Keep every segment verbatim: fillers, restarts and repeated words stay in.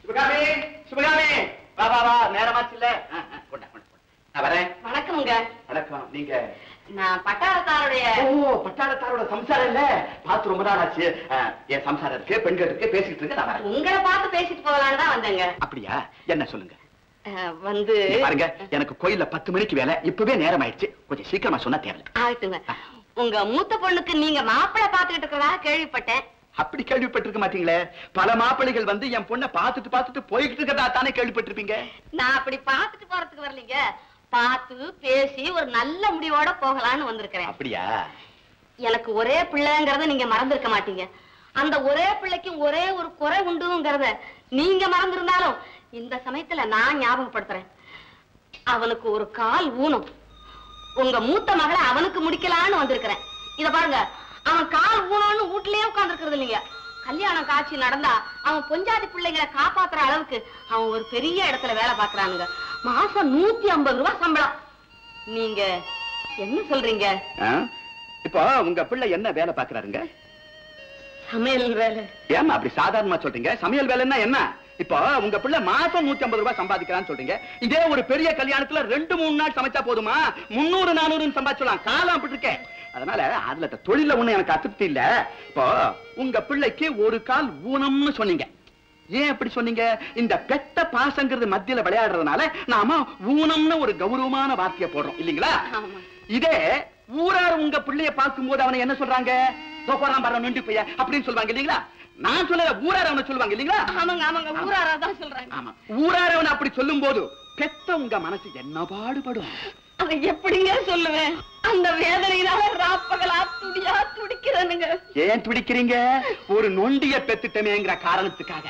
சிவகாமி, சிவகாமி, வா வா வா, நேரமாச்சு இல்ல? கொண்டா கொண்டா. நான் வரேன். வணக்கம்ங்க. வணக்கம். நீங்க? நான் பட்டாளத்தாருடைய. ஓ, பட்டாளத்தாரோட சம்சாரம் இல்ல? பார்த்து ரொம்ப நாள் ஆச்சு. என் சம்சாரம் இருக்கு, பெண்கள் இருக்கு, பேசிட்டு இருக்கு. நான் வரேன். உங்களை பார்த்து பேசிட்டு போகலான்னு தான் வந்தேங்க. அப்படியா? என்ன சொல்லுங்க. வந்து பாருங்க, எனக்கு கோயில்ல பத்து மணிக்கு வேலை, இப்பவே நேரம் ஆயிடுச்சு. கொஞ்சம் சீக்கிரமா சொன்னா தேவை. ஆயிட்டுங்க. உங்க மூத்த பொண்ணுக்கு நீங்க மாப்பிள்ளை பாத்துக்கிட்டு இருக்கிறதா கேள்விப்பட்டேன். அப்படி கேள்விப்பட்டிருக்க மாட்டீங்களே. பல மாப்பிள்ளைகள் வந்து என் பொண்ணை பார்த்துட்டு பார்த்துட்டு போய்கிட்டு இருக்கதா தானே கேள்விப்பட்டிருப்பீங்க. நான் அப்படி பார்த்துட்டு போறதுக்கு வரலீங்க, பார்த்து பேசி ஒரு நல்ல முடிவோட போகலான்னு வந்திருக்கிறேன். அப்படியா? எனக்கு ஒரே பிள்ளைங்கிறத நீங்க மறந்துருக்க மாட்டீங்க. அந்த ஒரே பிள்ளைக்கு ஒரே ஒரு குறை உண்டுங்கிறத நீங்க மறந்திருந்தாலும் இந்த சமயத்துல நான் ஞாபகப்படுத்துறேன். அவனுக்கு ஒரு கால் ஊனம். உங்க மூத்த மகளை அவனுக்கு முடிக்கலான்னு வந்திருக்கிறேன். இத பாருங்க, அவன் கால் ஊனம்னு வீட்லயே உட்கார்ந்துருக்கிறது இல்லைங்க. கல்யாணம் காட்சி நடந்தா அவன் பொஞ்சாதி பிள்ளைங்களை காப்பாத்துற அளவுக்கு அவன் ஒரு பெரிய இடத்துல வேலை பாக்குறானுங்க. மாசம் நூத்தி ஐம்பது ரூபாய் சம்பளம். நீங்க என்ன சொல்றீங்க? இப்போ உங்க பிள்ளை என்ன வேலை பாக்குறாருங்க? சமையல் வேலை. ஏமா அப்படி சாதாரணமா சொல்றீங்க? சமையல் வேலைன்னா என்ன? இப்போ உங்க பிள்ளை மாசம் நூத்தி ஐம்பது ரூபாய் சம்பாதிக்கிறான்னு சொல்றீங்க. இதே ஒரு பெரிய கல்யாணத்துல ரெண்டு மூணு நாள் சமைச்சா போதுமா? முன்னூறு நானூறு சம்பாதிச்சலாம். காலம் அப்படி இருக்கேன். அதனால அதுல தொழில ஒண்ணு எனக்கு அதிருப்தி இல்ல. இப்போ உங்க பிள்ளைக்கு ஒரு கால் ஊனம்னு சொன்னீங்க. ஏன் அப்படி சொன்னீங்க? இந்த பெத்த பாசங்கிறது மத்தியில விளையாடுறதுனால நாம ஊனம்னு ஒரு கௌரவமான வார்த்தையை போடுறோம் இல்லீங்களா? இதே ஊரார் உங்க பிள்ளைய பார்க்கும் போது அவனை என்ன சொல்றாங்க? போறான் பாரு நொண்டி பைய அப்படின்னு சொல்லுவாங்க இல்லீங்களா? நான் சொல்ல ஊரார் அவனை சொல்லுவாங்க இல்லீங்களா? ஆமாங்க ஆமாங்க, ஊராரா தான் சொல்றாங்க. ஆமா, ஊரார் அவனை அப்படி சொல்லும் போது பெத்த உங்க மனசு என்ன பாடுபடும்? அதை எப்படிங்க சொல்லுவேன்? அந்த வேதனையினால ராப்பகலா துடியா துடிக்கிறேனுங்க. ஏன் துடிக்கிறீங்க? ஒரு நொண்டிய பெத்துட்டமேங்கிற காரணத்துக்காக.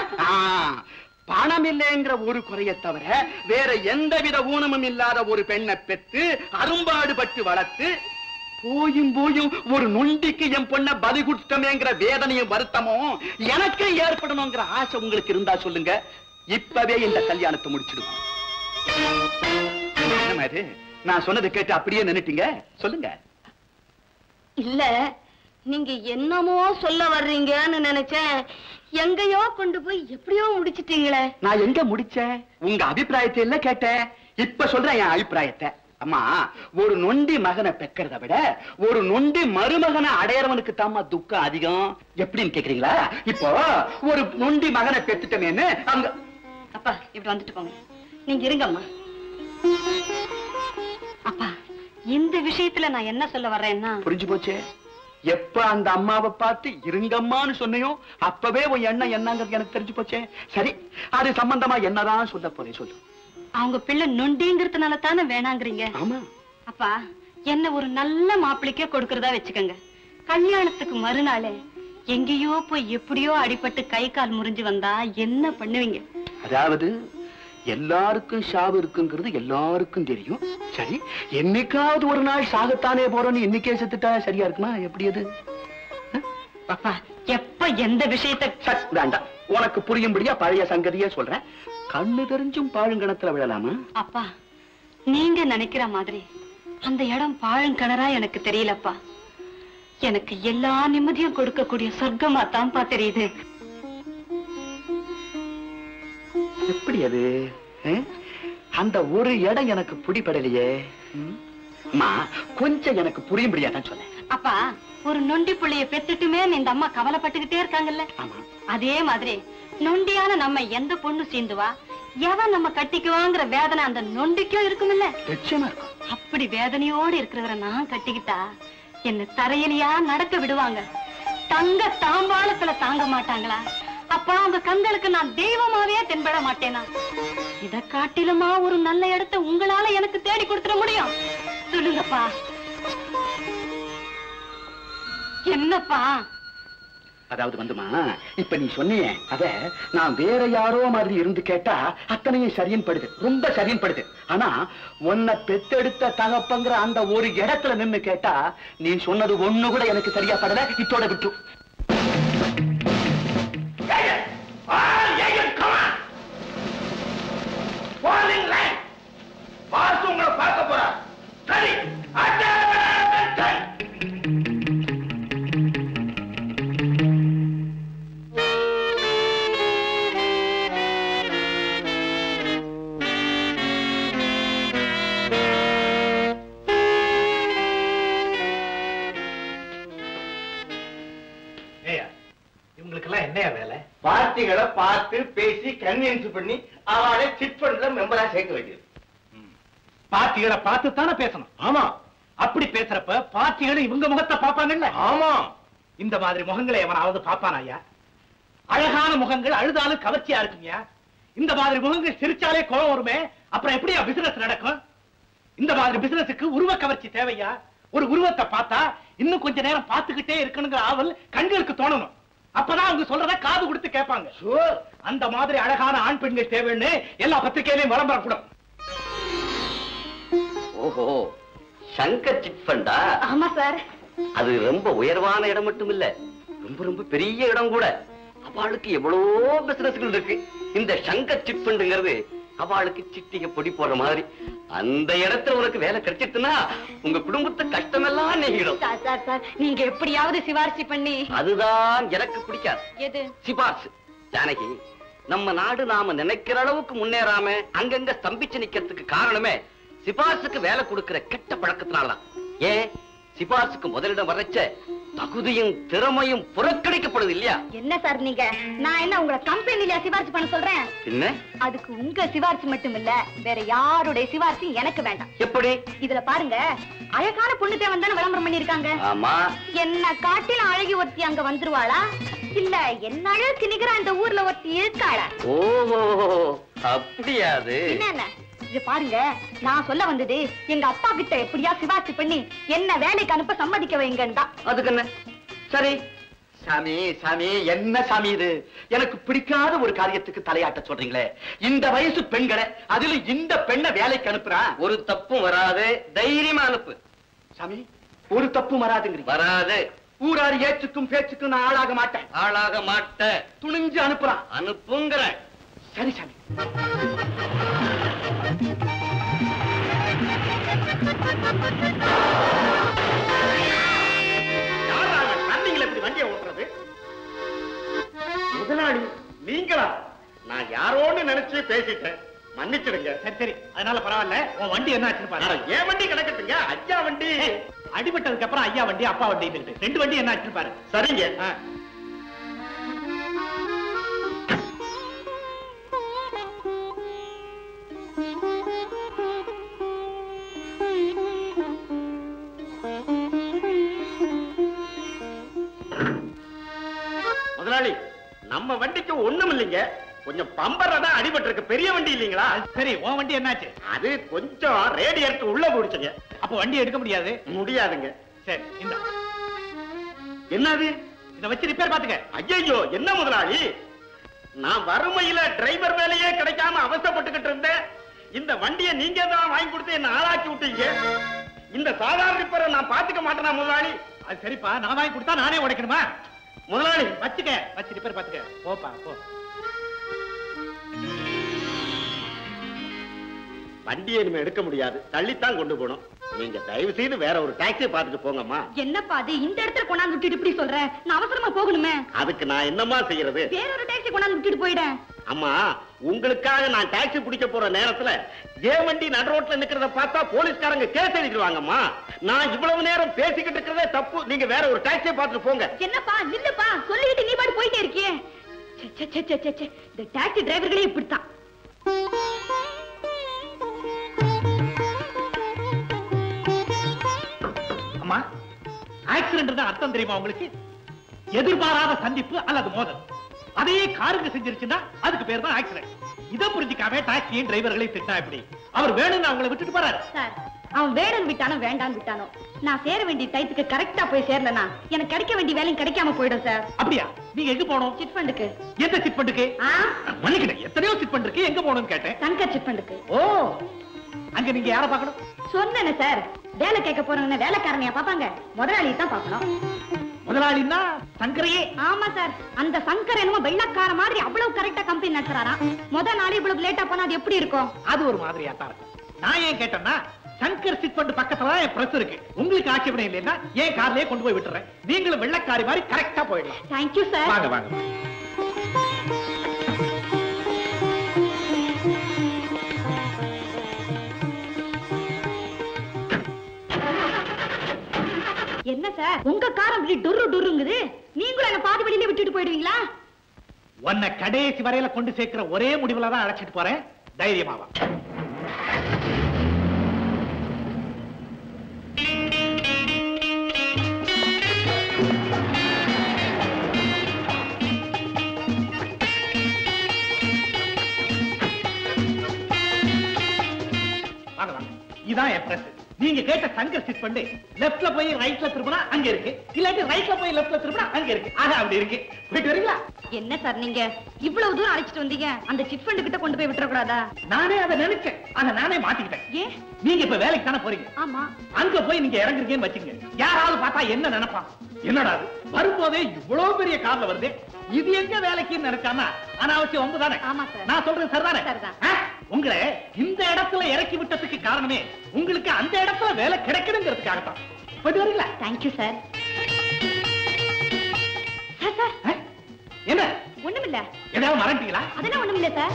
பணம் இல்லைங்கிற ஒரு குறைய தவிர வேற எந்தவித ஊனமும் இல்லாத ஒரு பெண்ணை பெத்து அரும்பாடுபட்டு வளர்த்து போயும் போயும் ஒரு நொண்டிக்கு என் பொண்ண பலி கொடுத்தமேங்கிற வேதனையும் வருத்தமும் எனக்கு ஏற்படணுங்கிற ஆசை உங்களுக்கு இருந்தா சொல்லுங்க, இப்பவே இந்த கல்யாணத்தை முடிச்சிடுவோம். என்ன மாதிரி நான் சொன்னதை கேட்டு அப்படியே நின்னுட்டீங்க? சொல்லுங்க. இல்ல, நீங்க என்னமோ சொல்ல வர்றீங்கன்னு நினைச்சேன். எங்கயோ கொண்டு போய் எப்படியோ முடிச்சிட்டீங்களே. நான் எங்க முடிச்சேன்? உங்க அபிப்பிராயத்தை எல்லாம் கேட்டேன். இப்ப சொல்றேன் என் அபிப்பிராயத்தை. அம்மா, ஒரு நொண்டி மகனை பெக்கிறத விட ஒரு நொண்டி மருமகனை அடையறவனுக்கு தாமா துக்கம் அதிகம். எப்படின்னு கேக்குறீங்களா? இப்போ ஒரு நொண்டி மகனை பெத்துட்டமேன்னு அங்க. அப்பா இப்படி வந்துட்டு போங்க. நீங்க இருங்கம்மா. அப்பா, இந்த விஷயத்துல நான் என்ன சொல்ல வர்றேன்னா. புரிஞ்சு போச்சு. எப்ப அந்த அம்மாவை பார்த்து இருங்கம்மான்னு சொன்னையோ அப்பவே உன் எண்ணம் என்னங்கிறது எனக்கு தெரிஞ்சு போச்சே. சரி, அது சம்பந்தமா என்னதான் சொல்ல போறேன் சொல்லு. அவங்க பிள்ளை நொண்டிங்கிறதுனால தானே வேணாங்கிறீங்க? ஆமா. அப்பா, என்ன ஒரு நல்ல மாப்பிள்ளைக்கே கொடுக்கறதா வச்சுக்கோங்க. கல்யாணத்துக்கு மறுநாளே எங்கேயோ போய் எப்படியோ அடிபட்டு கை கால் முறிஞ்சு வந்தா என்ன பண்ணுவீங்க? அதாவது எல்லாருக்கும் சாவு இருக்குங்கிறது எல்லாருக்கும் தெரியும். சரி, என்னைக்காவது ஒரு நாள் சாகத்தானே போறோம்னு இன்னைக்கே செத்துட்டா சரியா இருக்குமா? எப்படி அது? அப்பா, எப்ப எந்த விஷயத்தை வேண்டாம், உனக்கு புரியும்படியா பழைய சங்கதியே சொல்றேன். கண்ணு தெரிஞ்சும் பாழுங்கணத்துல விழலாமா? அப்பா, நீங்க நினைக்கிற மாதிரி அந்த இடம் பாழுங்கிணறா எனக்கு தெரியலப்பா. எனக்கு எல்லா நிம்மதியும் கொடுக்கக்கூடிய சொர்க்கமா தான்ப்பா தெரியுது. எப்படி அது? அந்த ஒரு இடம் எனக்கு பிடிபடலையே. அம்மா, கொஞ்சம் எனக்கு புரியும்படியா தான் சொன்னேன். அப்பா, ஒரு நொண்டி புள்ளைய பெத்துட்டுமே இந்த அம்மா கவலைப்பட்டுக்கிட்டே இருக்காங்கல்ல. அதே மாதிரி நொண்டியான நம்ம எந்த பொண்ணு சீந்துவா, எவன் நம்ம கட்டிக்குவாங்கிற வேதனை அந்த நொண்டிக்கும் இருக்குமில்ல. நிச்சயமா இருக்கும். அப்படி வேதனையோடு இருக்கிறவரை நான் கட்டிக்கிட்டா என்ன தரையிலையா நடக்க விடுவாங்க? தங்க தாம்பாளத்துல தாங்க மாட்டாங்களா? அப்ப அவங்க கண்களுக்கு நான் தெய்வமாவே தென்பட மாட்டேனா? இத காட்டிலுமா ஒரு நல்ல இடத்தை உங்களால எனக்கு தேடி கொடுத்துட முடியும்? சொல்லுங்கப்பா. என்னப்பா? அதாவது வந்துமா, இப்ப நீ சொன்னியே அத நான் வேற யாரோ மாதிரி இருந்து கேட்டா அத்தனையும் சரியின் படுது, ரொம்ப சரியின் படுது. ஆனா உன்னை பெத்தெடுத்த தகப்பங்கிற அந்த ஒரு இடத்துல நின்னு கேட்டா நீ சொன்னது ஒண்ணு கூட எனக்கு சரியா படல. இத்தோட விட்டு உங்களை பார்க்க போற. சரி, வேலை? பார்ட்டிகளை பார்த்து பேசி கன்வின்ஸ் பண்ணி அவளை சிட் ஃபண்ட்ல மெம்பரா சேர்க்க வேண்டியது. பார்ட்டிகளை பார்த்து தானே பேசணும். ஆமா. அப்படி பேசுறப்ப பார்ட்டிகளை இவங்க முகத்தை பாப்பாங்கல்ல? ஆமா. இந்த மாதிரி முகங்களை எவனாவது பாப்பானா ஐயா? அழகான முகங்கள் அழுதாலும் கவர்ச்சியா இருக்குங்க. இந்த மாதிரி முகங்கள் சிரிச்சாலே கோபம் வருமே, அப்புறம் எப்படியா பிசினஸ் நடக்கும்? இந்த மாதிரி பிசினஸுக்கு உருவ கவர்ச்சி தேவையா? ஒரு உருவத்தை பார்த்தா இன்னும் கொஞ்ச நேரம் பார்த்துக்கிட்டே இருக்கணுங்கிற ஆவல் கண்களுக்கு தோணணும். அப்பதான் அவங்க சொல்றத காது கொடுத்து கேட்பாங்க. அந்த மாதிரி அழகான ஆண் பெண்கள் தேவைன்னு எல்லா பத்திரிகையிலையும் விளம்பரம் கூட. ஓஹோ, சங்கர் சிட் ஃபண்டா? ஆமா சார். அது ரொம்ப உயர்வான இடம் மட்டும் இல்ல, ரொம்ப ரொம்ப பெரிய இடம் கூட. அவளுக்கு எவ்வளவோ பிசினஸ்கள் இருக்கு. இந்த சங்கர் சிட் ஃபண்டுங்கிறது அவளுக்கு சிட்டிக பொடி போடுற மாதிரி. அந்த இடத்துல உனக்கு வேலை கிடைச்சிட்டுனா உங்க குடும்பத்து கஷ்டமெல்லாம் நீங்கிடும். சார் சார் சார் நீங்க எப்படியாவது சிபாரிசு பண்ணி. அதுதான் எனக்கு பிடிக்காது. எது? சிபாரிசு. ஜானகி, நம்ம நாடு நாம நினைக்கிற அளவுக்கு முன்னேறாம அங்கங்க ஸ்தம்பிச்சு நிக்கிறதுக்கு காரணமே சிபாரிசுக்கு வேலை கொடுக்கிற கெட்ட பழக்கத்தினால்தான். ஏன் சிபாரிசுக்கு முதலிடம் வரைச்ச தகுதியும் திறமையும் புறக்கணிக்கப்படுது இல்லையா? என்ன சார் நீங்க, நான் என்ன உங்களை கம்பெனில சிபாரிசு பண்ண சொல்றேன்? என்ன? அதுக்கு உங்க சிபாரிசு மட்டும் இல்ல, வேற யாருடைய சிபாரிசு எனக்கு வேண்டாம். எப்படி? இதுல பாருங்க, அழகான பொண்ணு தேவன் தானே விளம்பரம் பண்ணிருக்காங்க. ஆமா. என்ன காட்டில அழகி ஒருத்தி அங்க வந்துருவாளா, இல்ல என்ன அழகுக்கு நிகரா இந்த ஊர்ல ஒருத்தி இருக்காளா? ஓஹோ, அப்படியாது. என்ன இது பாருங்க, நான் சொல்ல வந்தது எங்க அப்பா கிட்ட எப்படியா சிபாரிசு பண்ணி என்ன வேலைக்கு அனுப்ப சம்மதிக்க வைங்கன்னு. அதுக்கு என்ன? சரி சாமி. சாமி, என்ன சாமி இது? எனக்கு பிடிக்காத ஒரு காரியத்துக்கு தலையாட்ட சொல்றீங்களே. இந்த வயசு பெண்களை, அதுல இந்த பெண்ணை வேலைக்கு அனுப்புறா. ஒரு தப்பும் வராது, தைரியமா அனுப்பு. சாமி, ஒரு தப்பும் வராதுங்கிறீங்க? வராது. ஊரார் ஏச்சுக்கும் பேச்சுக்கும் நான் ஆளாக மாட்டேன். ஆளாக மாட்டேன். துணிஞ்சு அனுப்புறான். அனுப்புங்கிற. சரி சாமி. வண்டியை ஓட்டுறது முதலாளி நீங்களா? நான் யாரோன்னு நினைச்சு பேசிட்டேன், மன்னிச்சிடுங்க. சரி சரி, அதனால பரவாயில்ல. உன் வண்டி என்ன ஆச்சுன்னு பாரு. ஏன் வண்டி கிடக்கட்டுங்க, ஐயா வண்டி. அடிபட்டதுக்கு அப்புறம் ஐயா வண்டி அப்பா வண்டி ரெண்டு வண்டி என்ன ஆச்சுன்னு பாரு. சரிங்க. முதலாளி, நம்ம வண்டிக்கு ஒண்ணும் இல்லைங்க, கொஞ்சம் பம்பர்தான் அடிபட்டு இருக்கு. பெரிய வண்டி இல்லீங்களா? சரி, உன் வண்டி என்னாச்சு? அது கொஞ்சம் ரேடியேட்டர் உள்ள போடுச்சுங்க. அப்ப வண்டி எடுக்க முடியாது. முடியாதுங்க. சரி, இந்த என்னது? இத வச்சு ரிப்பேர் பாத்துக்க. ஐயோ, என்ன முதலாளி, நான் வறுமையில டிரைவர் வேலையே கிடைக்காம அவசரப்பட்டுக்கிட்டு இருந்தேன். இந்த வண்டியை நீங்க தான் வாங்கி கொடுத்து என்ன ஆளாக்கி விட்டீங்க. இந்த சாதாரண ரிப்பேரை நான் பாத்துக்க மாட்டேனா முதலாளி? அது சரிப்பா, நான் வாங்கி கொடுத்தா நானே உடைக்கணுமா? முதலாளி வச்சுக்க, வச்சு ரிப்பேர் பாத்துக்க. போப்பா போ. வண்டியை இனிமே எடுக்க முடியாது, தள்ளித்தான் கொண்டு போகணும். நீங்க தயவு செய்து வேற ஒரு டாக்ஸியை பார்த்துட்டு போங்கம்மா. என்னப்பா அது, இந்த இடத்துல கொண்டாந்து விட்டுட்டு இப்படி சொல்ற? நான் அவசரமா போகணுமே. அதுக்கு நான் என்னம்மா செய்யறது? வேற ஒரு டாக்ஸி கொண்டாந்து விட்டுட்டு போயிட. அம்மா, உங்களுக்காக நான் டாக்ஸி பிடிக்க போற நேரத்துல ஏன் வண்டி நடு ரோட்ல நிக்கிறத பார்த்தா போலீஸ்காரங்க கேஸ் எழுதிடுவாங்கம்மா. நான் இவ்வளவு நேரம் பேசிக்கிட்டு இருக்கிறதே தப்பு. நீங்க வேற ஒரு டாக்ஸியை பார்த்துட்டு போங்க. என்னப்பா நில்லுப்பா, சொல்லிட்டு நீ பாட்டு போயிட்டே இருக்கியே. இந்த டாக்ஸி டிரைவர்களே இப்படித்தான். அம்மா, ஆக்சிடென்ட் தான் அர்த்தம் தெரியுமா உங்களுக்கு? எதிர்பாராத சந்திப்பு அல்லது மோதல். அதையே காருக்கு செஞ்சிருச்சுன்னா அதுக்கு பேர் தான் ஆக்சிடென்ட். இதை புரிஞ்சுக்காம டாக்ஸியும் டிரைவர்களையும் திட்டா எப்படி? அவர் வேணும்னு அவங்களை விட்டுட்டு போறாரு. சார், அவன் வேணும் விட்டானோ வேண்டாம் விட்டானோ, நான் சேர வேண்டிய டைத்துக்கு கரெக்டா போய் சேரலனா எனக்கு கிடைக்க வேண்டிய வேலையும் கிடைக்காம போயிடும் சார். அப்படியா? நீங்க எங்க போகணும்? சிட் ஃபண்டுக்கு. எந்த சிட் ஃபண்டுக்கு? மன்னிக்கணும், எத்தனையோ சிட் ஃபண்ட் இருக்கு, எங்க போகணும்னு கேட்டேன். சங்கர் சிட் ஃபண்டுக்கு. ஓ, அங்க நீங்க யாரை பார்க்கணும்? சொன்னேனே சார், வேலை கேட்க போறவங்க வேலைக்காரனையா பாப்பாங்க, முதலாளி தான் பார்க்கணும். முதலாளின்னா சங்கரையே? ஆமா சார், அந்த சங்கர் என்னமோ வெள்ளக்கார மாதிரி அவ்வளவு கரெக்டா கம்பெனி நடத்துறாராம். முத நாள் இவ்வளவு லேட்டா போனா அது எப்படி இருக்கும்? அது ஒரு மாதிரியா தான் இருக்கும். நான் ஏன் கேட்டேன்னா, சங்கர் சிட் ஃபண்ட் பக்கத்துல தான் என் பிரஸ் இருக்கு. உங்களுக்கு ஆட்சேபணம் இல்லைன்னா ஏன் கார்லயே கொண்டு போய் விட்டுறேன். நீங்களும் வெள்ளக்காரி மாதிரி கரெக்டா போயிடலாம். Thank you sir. வாங்க வாங்க. என்ன சார், உங்க காரம் இப்படி டுரு டுருங்குது, நீங்களும் என்ன பாதி வழியில விட்டுட்டு போயிடுவீங்களா? உன்னை கடைசி வரையில கொண்டு சேர்க்கிற ஒரே முடிவுல தான் அழைச்சிட்டு போறேன். தைரியமாவா? இதான் என் பிரஸ். நீங்க கேட்ட சங்கர் சிட் பண்ணி லெஃப்ட்ல போய் ரைட்ல திரும்பினா அங்க இருக்கு, இல்லாட்டி ரைட்ல போய் லெஃப்ட்ல திரும்பினா அங்க இருக்கு. ஆக அப்படி இருக்கு. போயிட்டு வரீங்களா? என்ன சார் நீங்க இவ்வளவு தூரம் அழைச்சிட்டு வந்தீங்க, அந்த சிட் ஃபண்ட் கிட்ட கொண்டு போய் விட்டுற கூடாதா? நானே அதை நினைச்சேன், ஆனா நானே மாட்டிக்கிட்டேன். ஏன்? நீங்க இப்ப வேலைக்கு தானே போறீங்க. ஆமா. அங்க போய் நீங்க இறங்குறீங்கன்னு வச்சுங்க, யாராவது பார்த்தா என்ன நினைப்பான்? என்னடா அது வரும்போதே இவ்வளவு பெரிய கார்ல வருது, இது எங்க வேலைக்குன்னு நினைச்சானா அனாவசியம் ஒன்று தானே. ஆமா சார். நான் சொல்றது சரிதானே? சரிதான். உங்களை இந்த இடத்துல இறக்கி விட்டதுக்கு காரணமே உங்களுக்கு அந்த இடத்துல வேலை கிடைக்கணுங்கிறதுக்காகத்தான். போயிட்டு வரீங்களா? Thank you sir. சார் சார் என்ன? ஒண்ணுமில்ல. ஏதாவது மறந்துட்டீங்களா? அதெல்லாம் ஒண்ணுமில்ல சார்.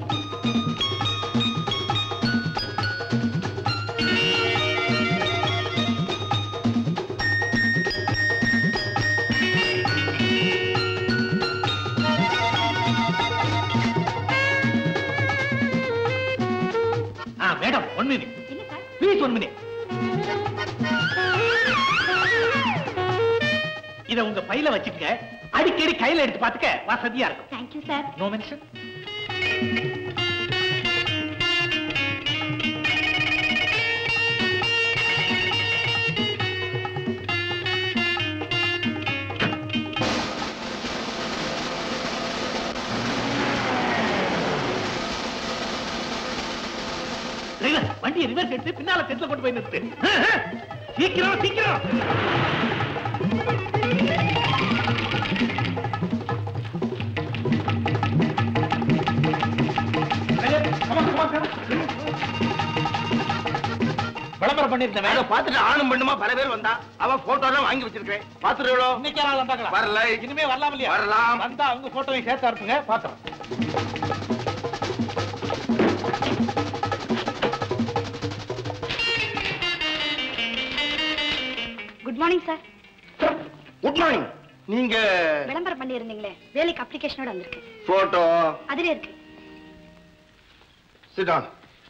Madam one minute. என்ன சார்? Please one minute. இத உங்க பையில வச்சுக்க, அடிக்கடி கையில எடுத்து பாத்துக்க வசதியா இருக்கும். Thank you sir. No mention. வண்டியை ரிவர்ஸ் எடுத்து பின்னால செட்ல கொண்டு போய் நிறுத்து. சீக்கிரம் சீக்கிரம். விளம்பரம் பண்ணிருந்தேன். அதை பார்த்துட்டு ஆணும் பெண்ணுமா பல பேர் வந்தா, அவன் போட்டோ எல்லாம் வாங்கி வச்சிருக்கேன். பாத்துருவோ? இன்னைக்கு யாராவது வந்தாங்களா? வரல. இனிமே வரலாம் இல்லையா? வரலாம். வந்தா அவங்க போட்டோவையும் சேர்த்து அனுப்புங்க, பாத்துறோம். Good morning sir. Good morning. நீங்க விளம்பரம் பண்ணி இருந்தீங்களே, வேலைக்கு அப்ளிகேஷனோட வந்திருக்கு. போட்டோ அதுல இருக்கு. Sit down.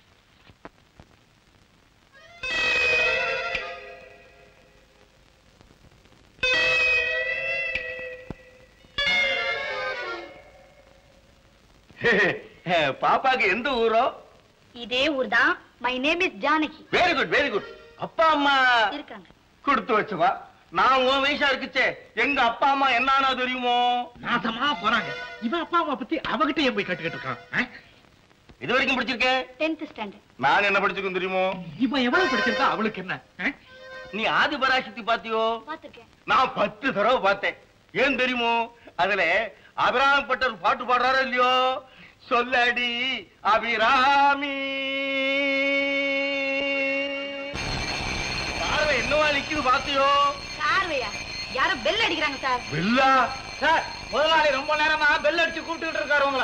பாப்பாக்கு எந்த ஊரோ? இதே ஊர் தான். My name is Janaki. Very good very good. அப்பா அம்மா இருக்காங்க. கொடுத்து வச்சுவா. நான் உன் வயசா இருக்குச்சே, எங்க அப்பா அம்மா என்னன்னா தெரியுமோ? நாசமா போறாங்க. இவன் அப்பா அம்மா பத்தி அவகிட்ட ஏன் போய் கட்டுக்கிட்டு இருக்கான்? இது வரைக்கும் படிச்சிருக்கேன். Tenth standard. நான் என்ன படிச்சிருக்கேன் தெரியுமோ? இவன் எவ்வளவு படிச்சிருக்கா அவளுக்கு என்ன? நீ ஆதி பராசக்தி பாத்தியோ? பாத்துருக்கேன். நான் பத்து தடவை பார்த்தேன். ஏன் தெரியுமோ? அதுல அபிராமப்பட்டர் பாட்டு பாடுறாரோ இல்லையோ, சொல்லடி அபிராமி. பார்வை என்னவா நிக்குது பாத்தியோ? சார்வையா? யாரோ பெல் அடிக்கிறாங்க சார். பெல்லா? சார், முதலாளி ரொம்ப நேரமா பெல் அடிச்சு கூப்பிட்டு இருக்காரு உங்களை.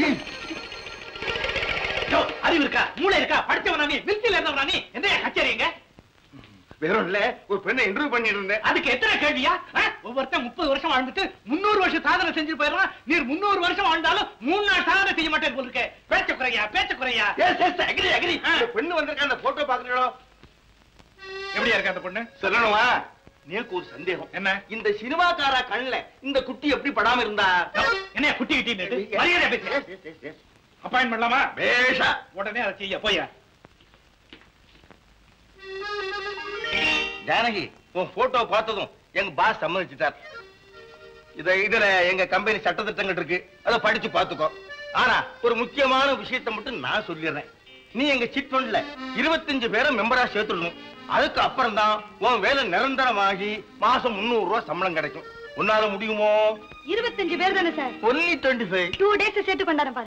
அறிவு இருக்கா? மூளை இருக்கா? படிச்சவனா நீ? மில்சில இருந்தவனா நீ? என்ன கச்சேரிங்க? வேற இல்ல, ஒரு பெண்ணை இன்டர்வியூ பண்ணிட்டு இருந்தேன். அதுக்கு எத்தனை கேள்வியா? ஒவ்வொருத்தன் முப்பது வருஷம் வாழ்ந்துட்டு முன்னூறு வருஷம் சாதனை செஞ்சு போயிடலாம். நீர் முன்னூறு வருஷம் வாழ்ந்தாலும் மூணு நாள் சாதனை செய்ய மாட்டேன் போல இருக்க. பேச்ச குறையா பேச்ச குறையா. Agree agree. பெண்ணு வந்திருக்க, அந்த போட்டோ பாக்குறீங்களோ? எப்படியா இருக்க அந்த பொண்ணு? சொல்லணுமா? எனக்கு ஒரு சந்தேகம். என்ன? இந்த சினிமாக்கார கண்ணுல இந்த குட்டி எப்படி படாம இருந்தா? என்ன குட்டி கிட்டி மரியாதை பேசு. அப்பாயின்ட் பண்ணலாமா? பேஷா. உடனே அதை செய்ய போயா. ஜானகி, உன் போட்டோ பார்த்ததும் எங்க பாஸ் சம்மதிச்சுட்டார். இத இதுல எங்க கம்பெனி சட்டத்திட்டங்கள் இருக்கு, அதை படிச்சு பாத்துக்கோ. ஆனா ஒரு முக்கியமான விஷயத்தை மட்டும் நான் சொல்லிடுறேன். நீ எங்க சிட் ஃபண்ட்ல இருபத்தஞ்சு பேரை மெம்பரா சேர்த்துடணும். அதுக்கு அப்புறம் தான் உன் வேலை நிரந்தரமாகி மாசம் முன்னூறு ரூபாய் சம்பளம் கிடைக்கும். உன்னால முடியுமோ? இருபத்தஞ்சு பேர் தானே sir? Only twenty five. Two days சேர்த்து கொண்டாரு.